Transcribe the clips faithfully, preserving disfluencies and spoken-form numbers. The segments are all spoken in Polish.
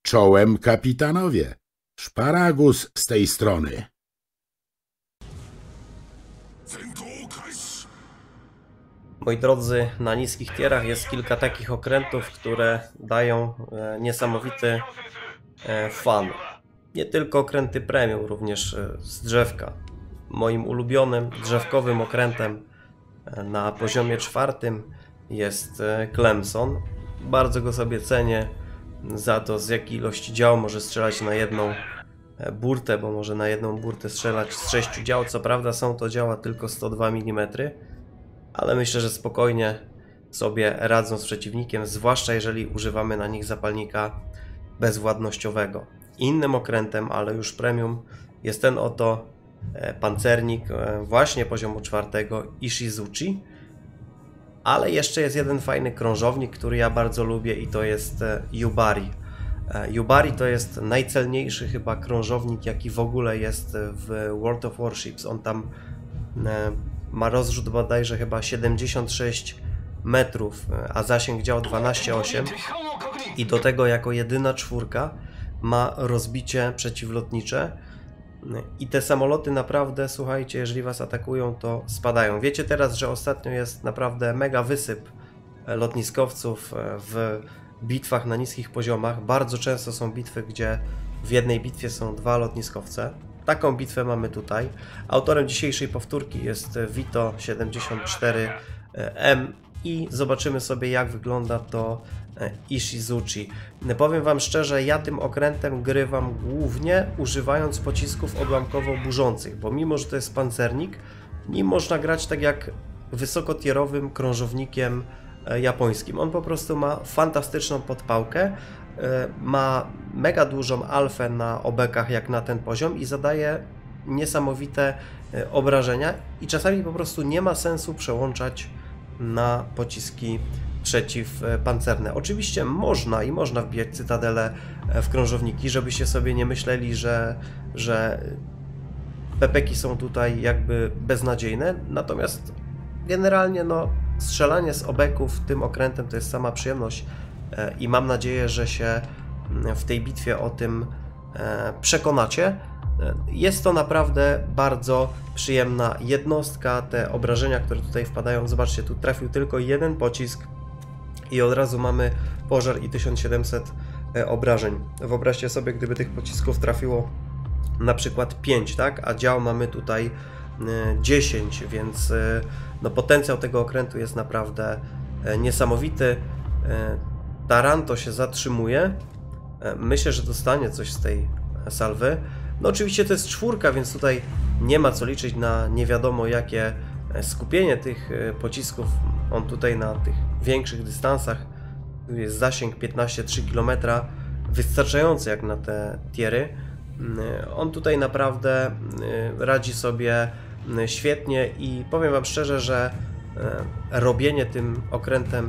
Czołem, kapitanowie. Szparagus z tej strony. Moi drodzy, na niskich tierach jest kilka takich okrętów, które dają e, niesamowity e, fan. Nie tylko okręty premium, również e, z drzewka. Moim ulubionym drzewkowym okrętem e, na poziomie czwartym jest e, Clemson. Bardzo go sobie cenię za to, z jakiej ilości dział może strzelać na jedną e, burtę, bo może na jedną burtę strzelać z sześciu dział. Co prawda są to działa tylko sto dwa milimetry. Ale myślę, że spokojnie sobie radzą z przeciwnikiem, zwłaszcza jeżeli używamy na nich zapalnika bezwładnościowego. Innym okrętem, ale już premium, jest ten oto pancernik właśnie poziomu czwartego Ishizuchi. Ale jeszcze jest jeden fajny krążownik, który ja bardzo lubię, i to jest Yubari. Yubari to jest najcelniejszy chyba krążownik, jaki w ogóle jest w World of Warships. On tam ma rozrzut bodajże chyba siedemdziesiąt sześć metrów, a zasięg dział dwanaście przecinek osiem i do tego jako jedyna czwórka ma rozbicie przeciwlotnicze. I te samoloty naprawdę, słuchajcie, jeżeli was atakują, to spadają. Wiecie teraz, że ostatnio jest naprawdę mega wysyp lotniskowców w bitwach na niskich poziomach. Bardzo często są bitwy, gdzie w jednej bitwie są dwa lotniskowce. Taką bitwę mamy tutaj. Autorem dzisiejszej powtórki jest Vito siedemdziesiąt cztery M i zobaczymy sobie, jak wygląda to Ishizuchi. Powiem wam szczerze, ja tym okrętem grywam głównie używając pocisków odłamkowo-burzących, bo mimo, że to jest pancernik, nim można grać tak jak wysokotierowym krążownikiem japońskim. On po prostu ma fantastyczną podpałkę, ma mega dużą alfę na obekach jak na ten poziom i zadaje niesamowite obrażenia, i czasami po prostu nie ma sensu przełączać na pociski przeciwpancerne. Oczywiście można i można wbijać cytadele w krążowniki, żebyście sobie nie myśleli, że, że pepeki są tutaj jakby beznadziejne, natomiast generalnie no, strzelanie z obeków tym okrętem to jest sama przyjemność i mam nadzieję, że się w tej bitwie o tym przekonacie. Jest to naprawdę bardzo przyjemna jednostka. Te obrażenia, które tutaj wpadają, zobaczcie, tu trafił tylko jeden pocisk i od razu mamy pożar i tysiąc siedemset obrażeń. Wyobraźcie sobie, gdyby tych pocisków trafiło na przykład pięć, tak? A dział mamy tutaj dziesięć, więc no, potencjał tego okrętu jest naprawdę niesamowity. Taranto się zatrzymuje. Myślę, że dostanie coś z tej salwy. No oczywiście to jest czwórka, więc tutaj nie ma co liczyć na nie wiadomo jakie skupienie tych pocisków. On tutaj na tych większych dystansach, tu jest zasięg piętnaście przecinek trzy kilometra, wystarczający jak na te tiery. On tutaj naprawdę radzi sobie świetnie i powiem wam szczerze, że robienie tym okrętem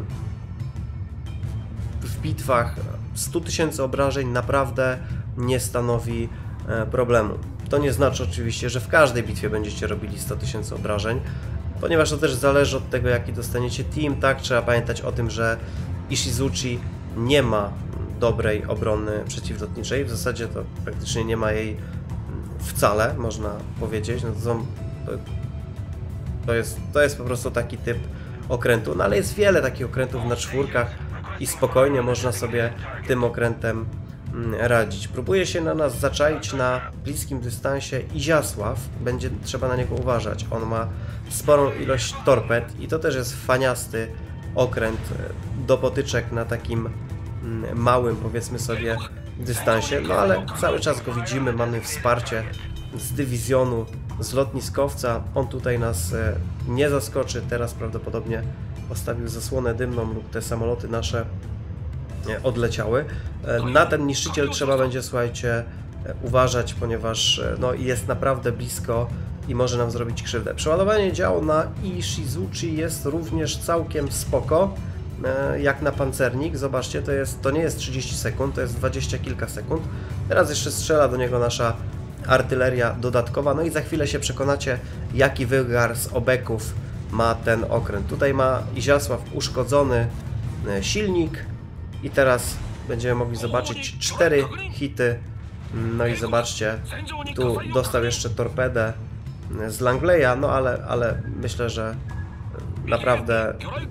w bitwach sto tysięcy obrażeń naprawdę nie stanowi problemu. To nie znaczy oczywiście, że w każdej bitwie będziecie robili sto tysięcy obrażeń, ponieważ to też zależy od tego, jaki dostaniecie team, tak? Trzeba pamiętać o tym, że Ishizuchi nie ma dobrej obrony przeciwlotniczej, w zasadzie to praktycznie nie ma jej wcale, można powiedzieć. No to, są, to, jest, to jest po prostu taki typ okrętu, no ale jest wiele takich okrętów na czwórkach i spokojnie można sobie tym okrętem radzić. Próbuje się na nas zaczaić na bliskim dystansie Iziasław, będzie trzeba na niego uważać. On ma sporą ilość torped i to też jest faniasty okręt do potyczek na takim małym, powiedzmy sobie, dystansie, no ale cały czas go widzimy, mamy wsparcie z dywizjonu, z lotniskowca. On tutaj nas nie zaskoczy, teraz prawdopodobnie postawił zasłonę dymną lub te samoloty nasze odleciały. Na ten niszczyciel trzeba będzie, słuchajcie, uważać, ponieważ no, jest naprawdę blisko i może nam zrobić krzywdę. Przeładowanie działu na Ishizuchi jest również całkiem spoko, jak na pancernik. Zobaczcie, to, jest, to nie jest trzydzieści sekund, to jest dwadzieścia kilka sekund. Teraz jeszcze strzela do niego nasza artyleria dodatkowa, no i za chwilę się przekonacie, jaki wygar z obeków ma ten okręt. Tutaj ma Iziasław uszkodzony silnik i teraz będziemy mogli zobaczyć cztery hity. No i zobaczcie, tu dostał jeszcze torpedę z Langleya, no ale, ale myślę, że naprawdę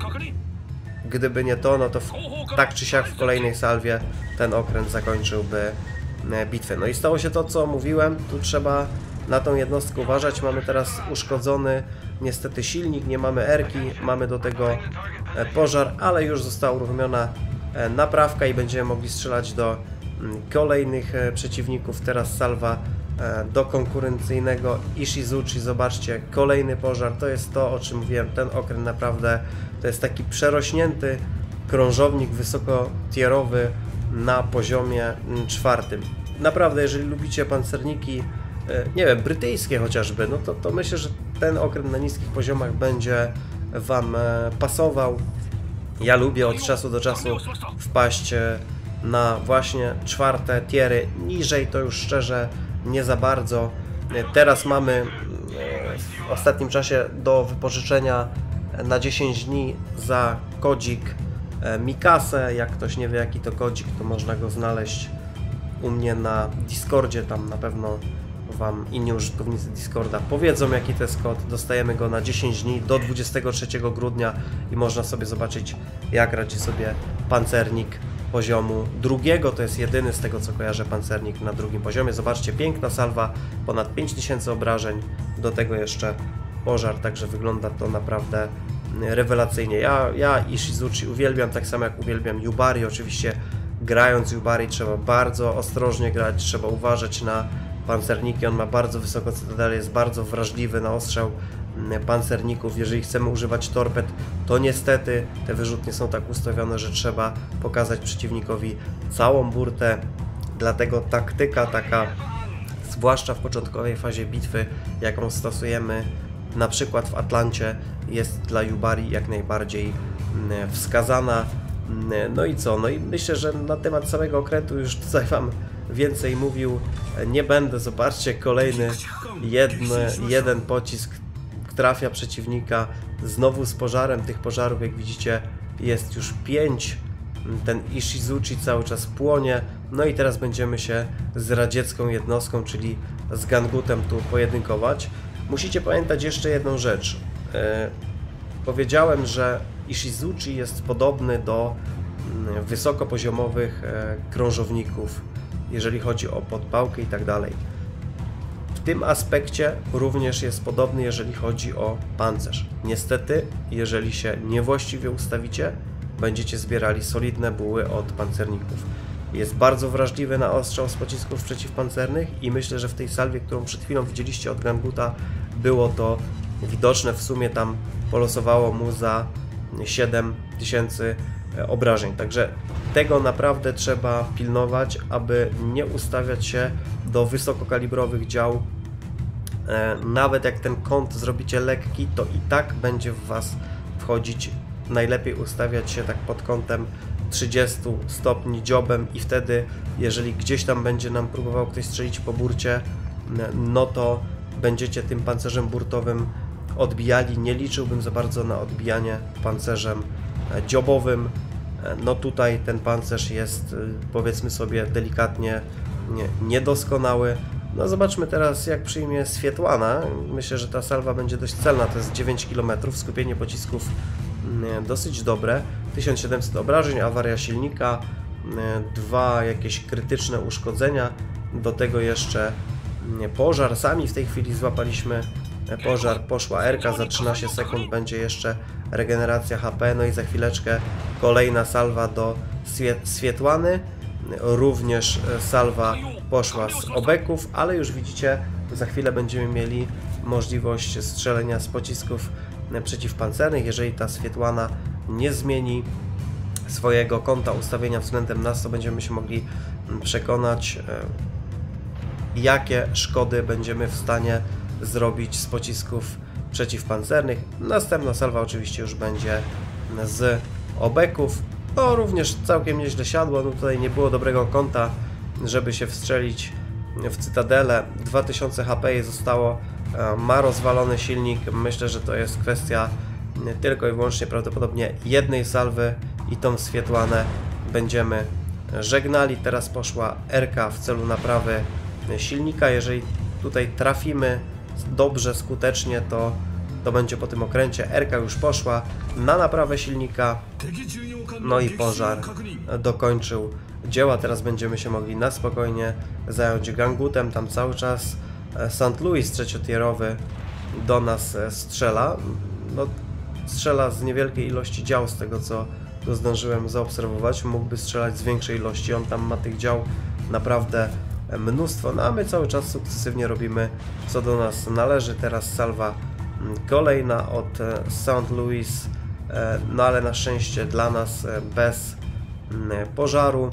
gdyby nie to, no to w, tak czy siak w kolejnej salwie ten okręt zakończyłby bitwę. No i stało się to, co mówiłem, tu trzeba na tą jednostkę uważać. Mamy teraz uszkodzony niestety silnik, nie mamy erki, mamy do tego pożar, ale już została uruchomiona naprawka i będziemy mogli strzelać do kolejnych przeciwników. Teraz salwa do konkurencyjnego Ishizuchi. Zobaczcie, kolejny pożar, to jest to, o czym mówiłem, ten okręt naprawdę to jest taki przerośnięty krążownik wysokotierowy na poziomie czwartym. Naprawdę, jeżeli lubicie pancerniki, nie wiem, brytyjskie chociażby, no to, to myślę, że ten okręt na niskich poziomach będzie Wam pasował. Ja lubię od czasu do czasu wpaść na właśnie czwarte tiery, niżej to już szczerze nie za bardzo. Teraz mamy w ostatnim czasie do wypożyczenia na dziesięć dni za kodzik Mikasę. Jak ktoś nie wie, jaki to kodzik, to można go znaleźć u mnie na Discordzie, tam na pewno Wam inni użytkownicy Discorda powiedzą, jaki to jest kod. Dostajemy go na dziesięć dni do dwudziestego trzeciego grudnia i można sobie zobaczyć, jak radzi sobie pancernik poziomu drugiego. To jest jedyny, z tego co kojarzę, pancernik na drugim poziomie. Zobaczcie, piękna salwa, ponad pięć tysięcy obrażeń, do tego jeszcze pożar, także wygląda to naprawdę rewelacyjnie. Ja, ja Ishizuchi uwielbiam, tak samo jak uwielbiam Yubari. Oczywiście grając Yubari trzeba bardzo ostrożnie grać, trzeba uważać na pancerniki, on ma bardzo wysoką cytadelę, jest bardzo wrażliwy na ostrzał pancerników. Jeżeli chcemy używać torped, to niestety te wyrzutnie są tak ustawione, że trzeba pokazać przeciwnikowi całą burtę, dlatego taktyka taka, zwłaszcza w początkowej fazie bitwy, jaką stosujemy na przykład w Atlancie, jest dla Yubari jak najbardziej wskazana. No i co? No i myślę, że na temat samego okrętu już tutaj Wam więcej mówił nie będę. Zobaczcie, kolejny jedny, jeden pocisk trafia przeciwnika, znowu z pożarem. Tych pożarów, jak widzicie, jest już pięć. Ten Ishizuchi cały czas płonie. No i teraz będziemy się z radziecką jednostką, czyli z Gangutem, tu pojedynkować. Musicie pamiętać jeszcze jedną rzecz. Yy, powiedziałem, że Ishizuchi jest podobny do wysokopoziomowych krążowników, jeżeli chodzi o podpałkę i tak dalej. W tym aspekcie również jest podobny, jeżeli chodzi o pancerz. Niestety, jeżeli się niewłaściwie ustawicie, będziecie zbierali solidne buły od pancerników. Jest bardzo wrażliwy na ostrzał z pocisków przeciwpancernych i myślę, że w tej salwie, którą przed chwilą widzieliście od Ganguta, było to widoczne. W sumie tam polosowało mu za siedem tysięcy obrażeń. Także tego naprawdę trzeba pilnować, aby nie ustawiać się do wysokokalibrowych dział. Nawet jak ten kąt zrobicie lekki, to i tak będzie w Was wchodzić. Najlepiej ustawiać się tak pod kątem trzydzieści stopni dziobem i wtedy, jeżeli gdzieś tam będzie nam próbował ktoś strzelić po burcie, no to będziecie tym pancerzem burtowym odbijali. Nie liczyłbym za bardzo na odbijanie pancerzem dziobowym. No tutaj ten pancerz jest, powiedzmy sobie delikatnie, niedoskonały. No zobaczmy teraz, jak przyjmie Swietłana. Myślę, że ta salwa będzie dość celna, to jest dziewięć kilometrów, skupienie pocisków dosyć dobre, tysiąc siedemset obrażeń, awaria silnika, dwa jakieś krytyczne uszkodzenia, do tego jeszcze pożar. Sami w tej chwili złapaliśmy pożar, poszła erka, za trzynaście sekund będzie jeszcze regeneracja H P, no i za chwileczkę kolejna salwa do Swietłany, również salwa poszła z obeków, ale już widzicie, za chwilę będziemy mieli możliwość strzelenia z pocisków przeciwpancernych. Jeżeli ta Swietłana nie zmieni swojego kąta ustawienia względem nas, to będziemy się mogli przekonać, jakie szkody będziemy w stanie zrobić z pocisków przeciwpancernych. Następna salwa oczywiście już będzie z obeków. No również całkiem nieźle siadło, no tutaj nie było dobrego kąta, żeby się wstrzelić w cytadelę. dwa tysiące H P jej zostało, ma rozwalony silnik. Myślę, że to jest kwestia tylko i wyłącznie prawdopodobnie jednej salwy i tą Swietłanę będziemy żegnali. Teraz poszła R K w celu naprawy silnika. Jeżeli tutaj trafimy dobrze, skutecznie, to, to będzie po tym okręcie. R K już poszła na naprawę silnika. No i pożar dokończył dzieła. Teraz będziemy się mogli na spokojnie zająć Gangutem. Tam cały czas Saint Louis trzeciotierowy do nas strzela. No, strzela z niewielkiej ilości dział, z tego co to zdążyłem zaobserwować. Mógłby strzelać z większej ilości. On tam ma tych dział naprawdę mnóstwo. No a my cały czas sukcesywnie robimy, co do nas należy. Teraz salwa kolejna od Saint Louis. No ale na szczęście dla nas bez pożaru.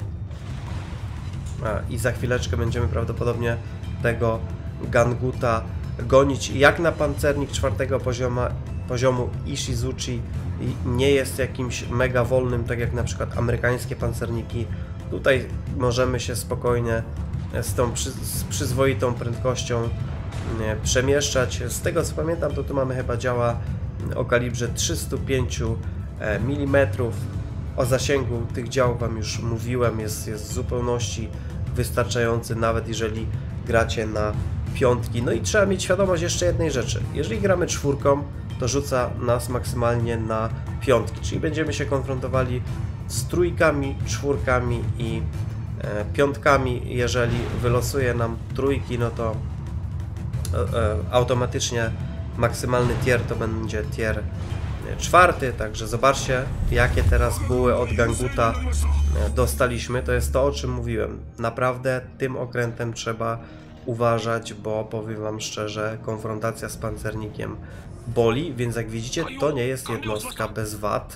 I za chwileczkę będziemy prawdopodobnie tego Ganguta gonić. Jak na pancernik czwartego pozioma, poziomu Ishizuchi nie jest jakimś mega wolnym, tak jak na przykład amerykańskie pancerniki. Tutaj możemy się spokojnie z tą przy, z przyzwoitą prędkością przemieszczać. Z tego co pamiętam, to tu mamy chyba działa o kalibrze trzysta pięć milimetrów. O zasięgu tych dział Wam już mówiłem, jest, jest w zupełności wystarczający, nawet jeżeli gracie na piątki. No i trzeba mieć świadomość jeszcze jednej rzeczy. Jeżeli gramy czwórką, to rzuca nas maksymalnie na piątki, czyli będziemy się konfrontowali z trójkami, czwórkami i e, piątkami. Jeżeli wylosuje nam trójki, no to e, e, automatycznie maksymalny tier to będzie tier czwarty, także zobaczcie, jakie teraz buły od Ganguta dostaliśmy. To jest to, o czym mówiłem. Naprawdę tym okrętem trzeba uważać, bo powiem Wam szczerze, konfrontacja z pancernikiem boli, więc jak widzicie, to nie jest jednostka bez wad,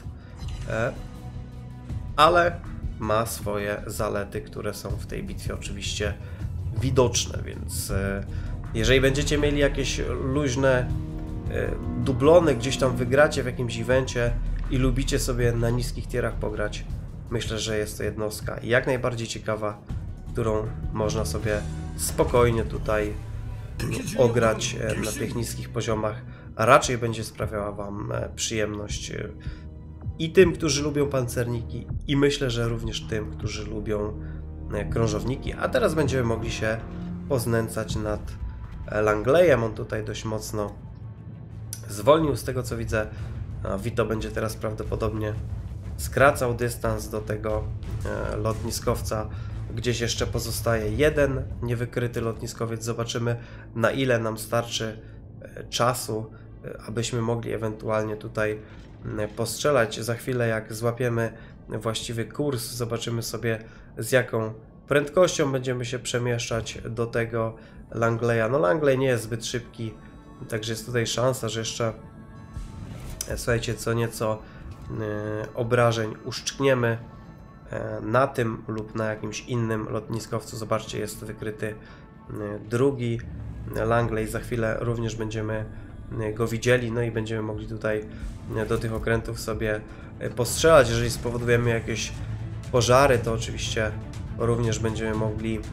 ale ma swoje zalety, które są w tej bitwie oczywiście widoczne, więc jeżeli będziecie mieli jakieś luźne dublony, gdzieś tam wygracie w jakimś evencie i lubicie sobie na niskich tierach pograć, myślę, że jest to jednostka jak najbardziej ciekawa, którą można sobie spokojnie tutaj ograć na tych niskich poziomach, a raczej będzie sprawiała Wam przyjemność i tym, którzy lubią pancerniki, i myślę, że również tym, którzy lubią krążowniki. A teraz będziemy mogli się poznęcać nad Langleyem. On tutaj dość mocno zwolnił, z tego co widzę. Vito będzie teraz prawdopodobnie skracał dystans do tego lotniskowca. Gdzieś jeszcze pozostaje jeden niewykryty lotniskowiec. Zobaczymy, na ile nam starczy czasu, abyśmy mogli ewentualnie tutaj postrzelać. Za chwilę, jak złapiemy właściwy kurs, zobaczymy sobie, z jaką prędkością będziemy się przemieszczać do tego Langleya. No Langley nie jest zbyt szybki, także jest tutaj szansa, że jeszcze, słuchajcie, co nieco yy, obrażeń uszczkniemy yy, na tym lub na jakimś innym lotniskowcu. Zobaczcie, jest wykryty yy, drugi Langley. Za chwilę również będziemy yy, go widzieli, no i będziemy mogli tutaj yy, do tych okrętów sobie yy, postrzelać. Jeżeli spowodujemy jakieś pożary, to oczywiście również będziemy mogli yy,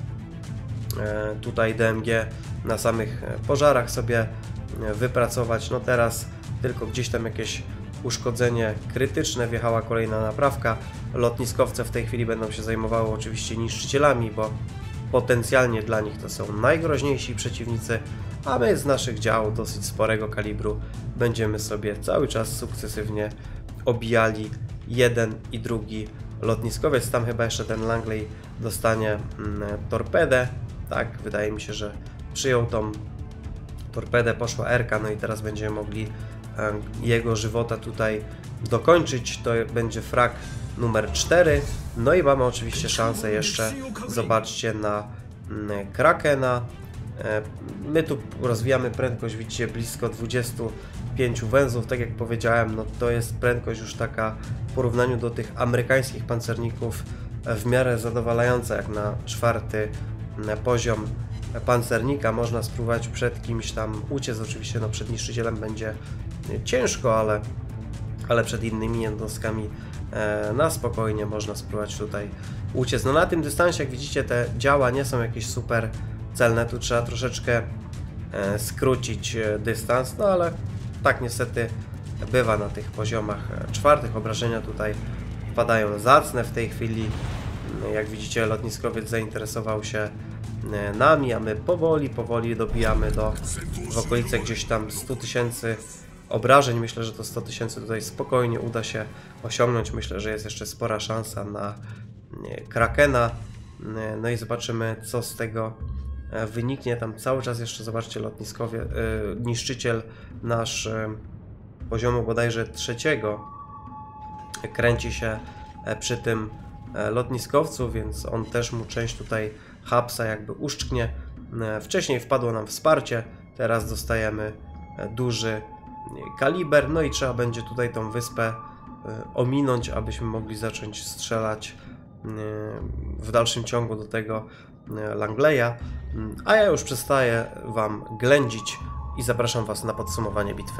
tutaj D M G na samych pożarach sobie wypracować. No teraz tylko gdzieś tam jakieś uszkodzenie krytyczne, wjechała kolejna naprawka. Lotniskowce w tej chwili będą się zajmowały oczywiście niszczycielami, bo potencjalnie dla nich to są najgroźniejsi przeciwnicy, a my z naszych dział dosyć sporego kalibru będziemy sobie cały czas sukcesywnie obijali jeden i drugi lotniskowiec. Tam chyba jeszcze ten Langley dostanie mm, torpedę. Tak, wydaje mi się, że przyjął tą torpedę, poszła R K, no i teraz będziemy mogli e, jego żywota tutaj dokończyć. To będzie frag numer cztery. No i mamy oczywiście szansę jeszcze, zobaczcie, na mm, Krakena. E, my tu rozwijamy prędkość, widzicie, blisko dwudziestu pięciu węzłów. Tak jak powiedziałem, no to jest prędkość już taka w porównaniu do tych amerykańskich pancerników w miarę zadowalająca, jak na czwarty poziom pancernika. Można spróbować przed kimś tam uciec, oczywiście no przed niszczycielem będzie ciężko, ale, ale przed innymi jednostkami e, na spokojnie można spróbować tutaj uciec. No na tym dystansie, jak widzicie, te działa nie są jakieś super celne, tu trzeba troszeczkę e, skrócić dystans, no ale tak niestety bywa na tych poziomach czwartych. Obrażenia tutaj wpadają zacne w tej chwili. Jak widzicie, lotniskowiec zainteresował się nami, a my powoli, powoli dobijamy do w okolice gdzieś tam stu tysięcy obrażeń. Myślę, że to sto tysięcy tutaj spokojnie uda się osiągnąć. Myślę, że jest jeszcze spora szansa na Krakena. No i zobaczymy, co z tego wyniknie. Tam cały czas jeszcze, zobaczcie, lotniskowie, yy, niszczyciel nasz yy, poziomu bodajże trzeciego kręci się przy tym lotniskowcu, więc on też mu część tutaj hapsa jakby uszczknie. Wcześniej wpadło nam wsparcie, teraz dostajemy duży kaliber, no i trzeba będzie tutaj tą wyspę ominąć, abyśmy mogli zacząć strzelać w dalszym ciągu do tego Langleya. A ja już przestaję wam ględzić i zapraszam was na podsumowanie bitwy.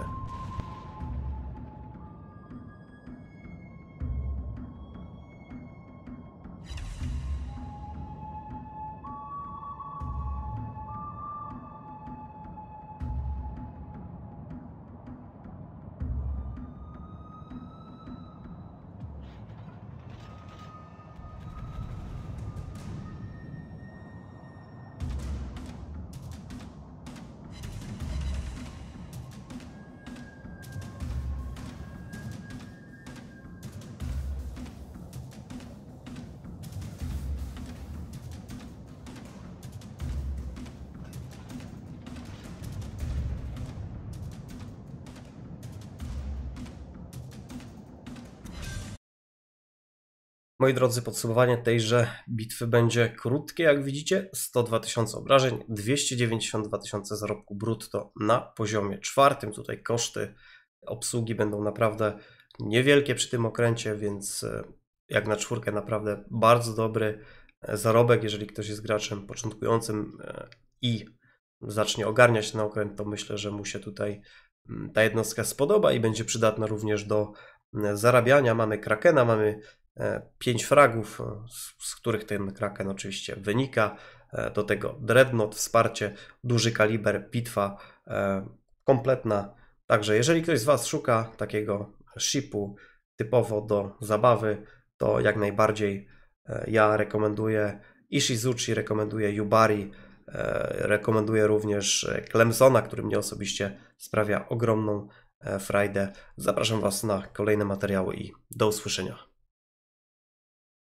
Moi drodzy, podsumowanie tejże bitwy będzie krótkie, jak widzicie. sto dwa tysiące obrażeń, dwieście dziewięćdziesiąt dwa tysiące zarobku brutto na poziomie czwartym. Tutaj koszty obsługi będą naprawdę niewielkie przy tym okręcie, więc jak na czwórkę naprawdę bardzo dobry zarobek. Jeżeli ktoś jest graczem początkującym i zacznie ogarniać ten okręt, to myślę, że mu się tutaj ta jednostka spodoba i będzie przydatna również do zarabiania. Mamy Krakena, mamy pięć fragów, z których ten Kraken oczywiście wynika. Do tego Dreadnought, wsparcie, duży kaliber, bitwa kompletna. Także jeżeli ktoś z was szuka takiego shipu typowo do zabawy, to jak najbardziej ja rekomenduję Ishizuchi, rekomenduję Yubari, rekomenduję również Clemsona, który mnie osobiście sprawia ogromną frajdę. Zapraszam was na kolejne materiały i do usłyszenia.